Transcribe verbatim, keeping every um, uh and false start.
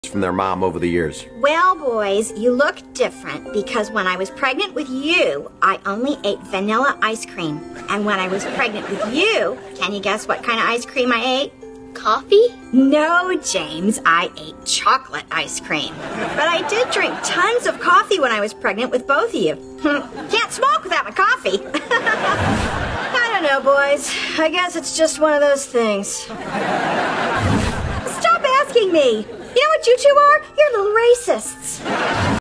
from their mom over the years. Well, boys, you look different because when I was pregnant with you, I only ate vanilla ice cream. And when I was pregnant with you, can you guess what kind of ice cream I ate? Coffee? No, James, I ate chocolate ice cream. But I did drink tons of coffee when I was pregnant with both of you. Can't smoke without my coffee. I don't know, boys. I guess it's just one of those things. Stop asking me. You know what you two are? You're little racists.